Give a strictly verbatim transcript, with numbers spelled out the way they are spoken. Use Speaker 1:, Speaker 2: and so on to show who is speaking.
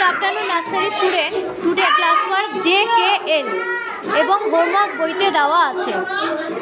Speaker 1: afternoon nursery students. Today classwork J K L এবং homework বইতে দেওয়া আছে।